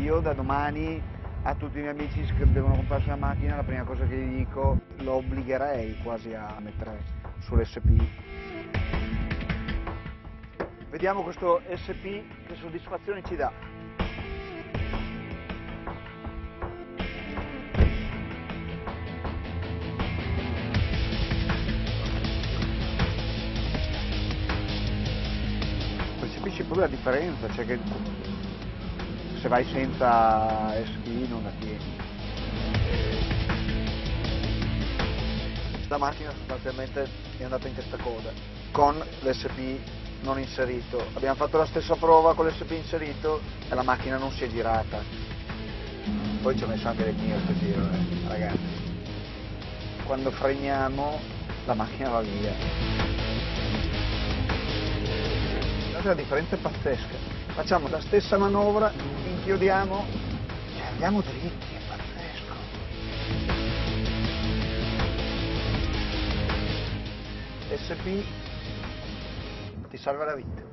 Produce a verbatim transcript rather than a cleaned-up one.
io da domani a tutti i miei amici che devono comprarsi una macchina, la prima cosa che gli dico, lo obbligherei quasi a mettere sull'S P. Vediamo questo S P che soddisfazione ci dà. Percepisci proprio la differenza, cioè che se vai senza S P non la tieni. La macchina sostanzialmente è andata in testacoda con l'S P non inserito. Abbiamo fatto la stessa prova con l'S P inserito e la macchina non si è girata. Poi ci ho messo anche del mio questo giro, eh, ragazzi. Quando freniamo la macchina va via. La differenza è pazzesca. Facciamo la stessa manovra, inchiodiamo, cioè andiamo dritti, è pazzesco. S P ti salva la vita.